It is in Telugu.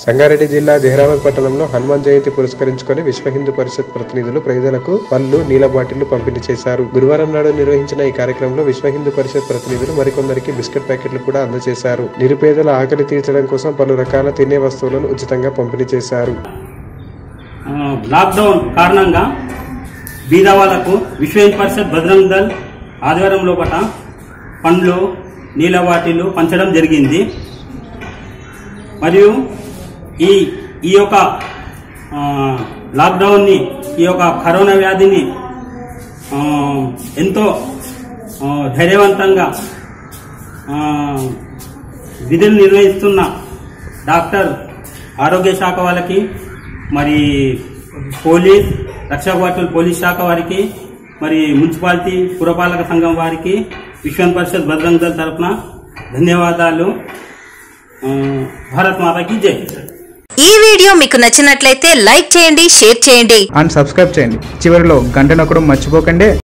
సంగారెడ్డి జిల్లా జహీరాబాద్ పట్టణంలో హనుమాన్ జయంతి పురస్కరించుకొని విశ్వ హిందూ పరిషత్ ప్రతినిధులు ప్రజలకు పళ్ళు, నీళ్ల బాటిళ్లు పంపిణీ చేశారు. గురువారం నాడు నిర్వహించిన ఈ కార్యక్రమంలో విశ్వ హిందూ పరిషత్ ప్రతినిధులు మరికొందరికి బిస్కెట్ ప్యాకెట్లు కూడా అందజేశారు. నిరుపేదల ఆకలి తీర్చడం కోసం పలు రకాల తినే వస్తువులను ఉచితంగా పంపిణీ చేశారు. లాక్డౌన్ కారణంగా బీద వాళ్లకు విశ్వ హిందూ పరిషత్ బజరంగ్ దళ్ ఆధ్వర్యంలో పండ్లు, నీళ్ల బాటిళ్లు పంచడం జరిగింది. మరియు ఈ యొక్క లాక్డౌన్ని, ఈ యొక్క కరోనా వ్యాధిని ఎంతో ధైర్యవంతంగా విధులు నిర్వహిస్తున్న డాక్టర్ ఆరోగ్య శాఖ వాళ్ళకి, మరి పోలీస్ రక్షక భటులు పోలీస్ శాఖ వారికి, మరి మున్సిపాలిటీ పురపాలక సంఘం వారికి విశ్వ హిందూ పరిషత్ బజరంగ్ దళ్ తరఫున ధన్యవాదాలు. భారత్ మాతాకి జై. ఈ వీడియో మీకు నచ్చినట్లయితే లైక్ చేయండి, షేర్ చేయండి అండ్ సబ్స్క్రైబ్ చేయండి. చివరిలో గంట నొక్కడం మర్చిపోకండి.